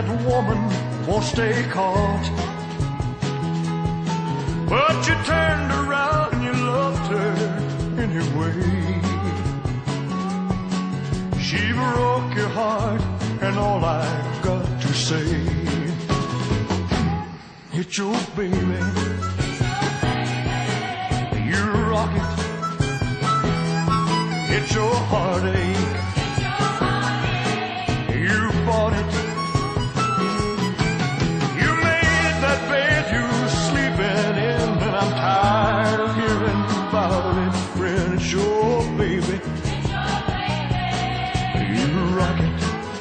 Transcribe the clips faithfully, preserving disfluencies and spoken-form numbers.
that woman won't stay caught. But you turned around and you loved her anyway. She broke your heart, and all I've got to say, it's your baby. You rock it. It's your heartache. You bought it. You made that bed you're sleeping in, and I'm tired of hearing about it, friend. It's your baby. You rock it.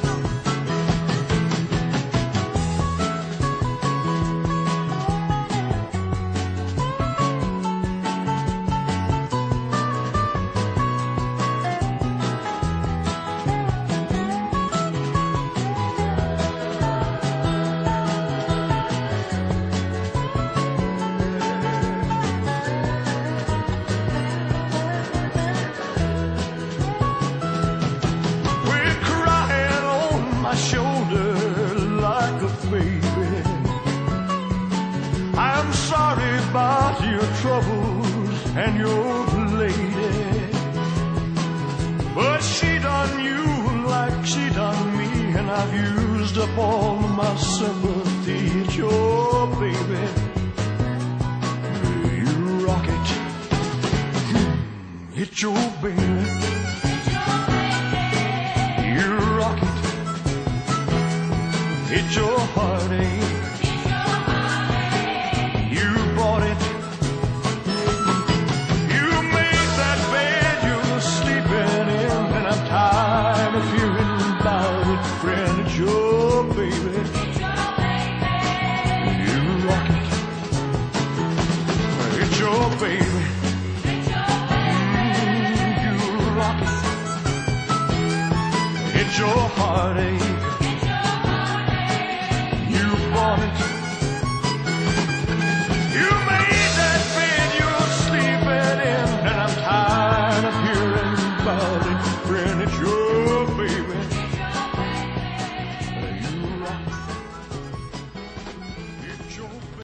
My shoulder like a baby. I'm sorry about your troubles and your lady, but she done you like she done me, and I've used up all my sympathy. It's your baby. You rock it. It's your baby. You rock it. It's your heartache. You bought it. You made that bed you're sleeping in, and I'm tired of hearing about it, friend. It's your baby. You rock it. It's your baby. Mm, you rock it. It's your heartache.